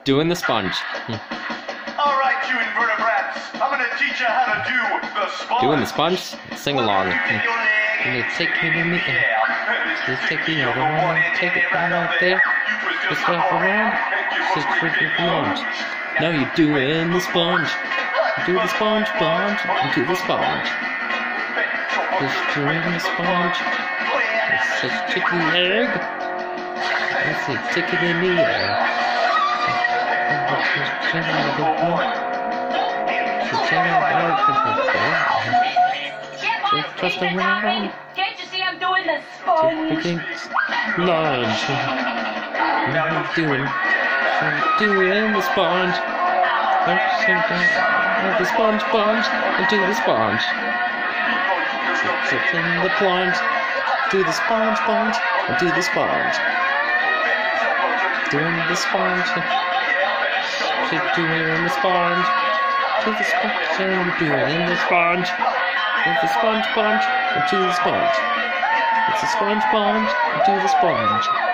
Doing the sponge. Alright, you invertebrates. I'm gonna teach you how to do the sponge. Doing the sponge? Sing along. Can you take me with me? Just take the other one. Take it right out there. Just wrap around. Just for the sponge. Now you're doing the sponge. Do the sponge, do the sponge. Just doing the sponge. It's such chicken egg. Let's see, chicken in the air. Just around. Can't you see I'm doing the sponge? Lunge. Now I'm doing the sponge. The sponge, and do the sponge. Sit in the plunge. Do the sponge, and do the sponge. Doing the sponge. Keep doing the sponge. Do the sponge, and doing the sponge. With the sponge, and do the sponge. It's a sponge, and do the sponge.